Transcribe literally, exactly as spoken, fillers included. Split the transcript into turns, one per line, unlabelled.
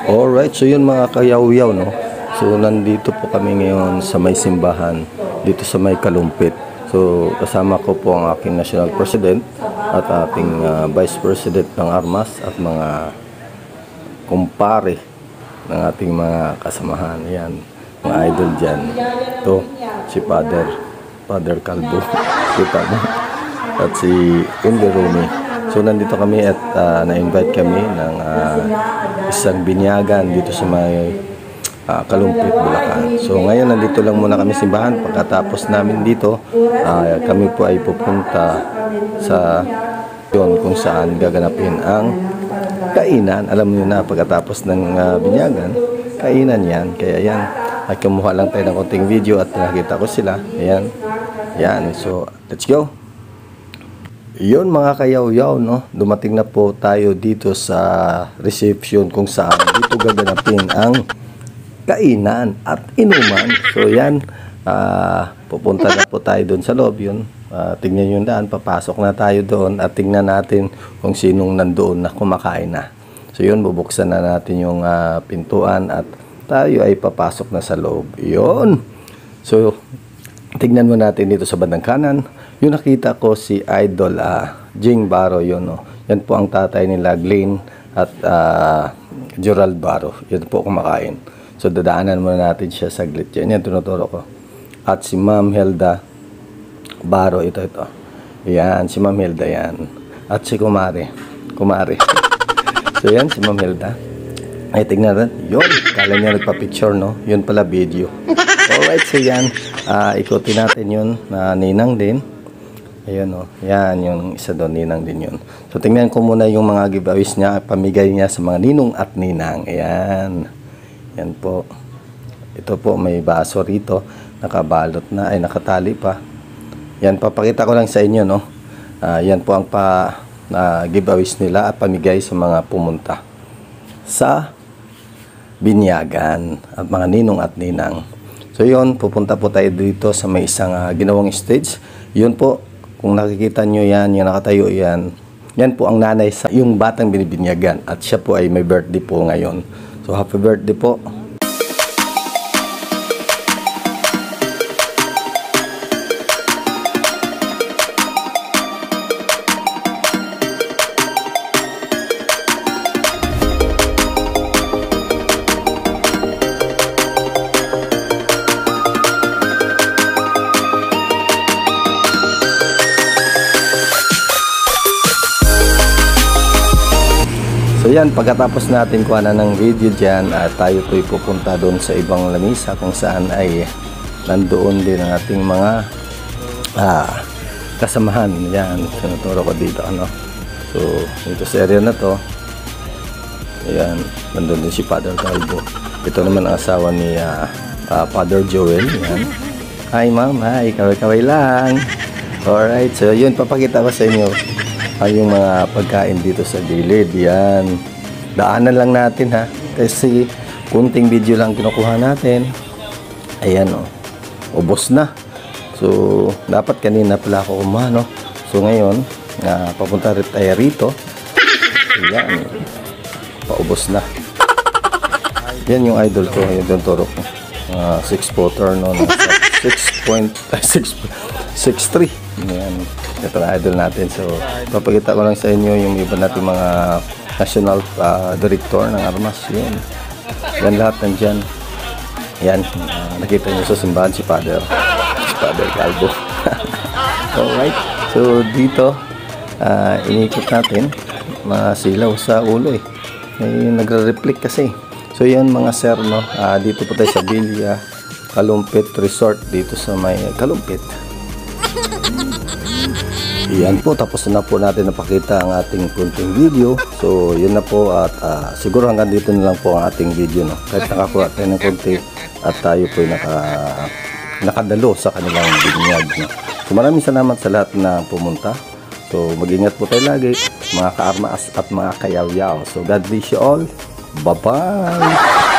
Alright, so yun mga kayaw-yaw, no? So nandito po kami ngayon sa may simbahan, dito sa may Kalumpit. So kasama ko po ang aking National President at ating uh, Vice President ng Armas at mga kumpare ng ating mga kasamahan. Yan, mga idol dyan. Ito, si Father, Father Calvo, kita mo. At si Indy Rumi. So nandito kami at uh, na-invite kami ng uh, isang binyagan dito sa may uh, Kalumpit, Bulacan. So ngayon nandito lang muna kami simbahan. Pagkatapos namin dito, uh, kami po ay pupunta sa yun kung saan gaganapin ang kainan. Alam niyo na, pagkatapos ng uh, binyagan, kainan yan. Kaya yan, ay kumuha lang tayo ng konting video at nakita ko sila. Ayan, yan. So let's go. Yun mga kayaw-yaw, no? Dumating na po tayo dito sa reception kung saan dito gaganapin ang kainan at inuman. So yan, uh, pupunta na po tayo doon sa loob. Yun, uh, tingnan yung daan, papasok na tayo doon at tingnan natin kung sinong nandoon na kumakain na. So yun, bubuksan na natin yung uh, pintuan at tayo ay papasok na sa loob. Yun. So tingnan mo natin dito sa bandang kanan. Yung nakita ko si Idol uh, Jing Baro, yun, no? Yan po ang tatay nila Glenn at uh, Gerald Baro. Yan po kumakain. So dadaanan muna natin siya saglit. Yan, yan tinuturo ko. At si Ma'am Helda Baro, ito, ito. Yan, si Ma'am Helda yan. At si Kumare. Kumare. So yan, si Ma'am Helda. Ay, tignan natin. Yun, kala niya nagpa-picture, no? Yun pala video. Alright, so yan. Uh, ikutin natin yun na uh, ninang din. Ayun, o. Yan, yung isa doon, ninang din yun. So, tingnan ko muna yung mga giveaways niya, pamigay niya sa mga ninong at ninang. Ayan. Yan po. Ito po, may baso rito. Nakabalot na, ay nakatali pa. Yan, papakita ko lang sa inyo, no. Uh, yan po ang pa, uh, giveaways nila at pamigay sa mga pumunta sa binyagan at mga ninong at ninang. So, yun, pupunta po tayo dito sa may isang uh, ginawang stage. Yun po. Kung nakikita nyo yan, yung nakatayo yan, yan po ang nanay sa yung batang binibinyagan. At siya po ay may birthday po ngayon. So, happy birthday po. So yan, pagkatapos natin kuha na ng video dyan, uh, tayo po'y pupunta doon sa ibang lamisa kung saan ay nandoon din ang ating mga uh, kasamahan. Yan, sinuturo ko dito, ano. So, dito sa area na to, ayan, nandoon din si Father Calvo. Ito naman ang asawa ni uh, uh, Father Joel. Yan. Hi ma'am, hi, kaway-kaway lang. Alright, so yun, papakita ko sa inyo ay yung mga pagkain dito sa gilid. Yan, daanan lang natin ha, kasi kunting video lang kinukuha natin. Ayan, o, ubos na. So dapat kanina pala ako kumano. So ngayon uh, papunta rin tayo rito. Ayan, paubos na. Yan yung idol ko, yung turo ko, uh, six footer, no, no, six point six three. Yan, ito na idol natin. So papakita ko lang sa inyo yung iba natin mga national uh, director ng Armas. Yun, yan lahat nandyan. Yan, uh, nakita nyo sa simbahan si Father si Father Calvo. Alright, so dito uh, inikot natin mga silaw sa ulo, eh may nagre-reflect kasi. So yan mga sir, no, uh, dito po tayo sa Villa Kalumpit Resort dito sa may Kalumpit. Yan po, tapos na po natin napakita ang ating kunting video. So yun na po, at uh, siguro hanggang dito na lang po ang ating video, no? Kahit nakakuha tayo ng kunti at tayo po naka, nakadalo sa kanilang binyag, no? So maraming salamat sa lahat na pumunta. So mag-ingat po tayo lagi mga ka-armas at mga kayaw-yaw. So God bless you all. Bye bye.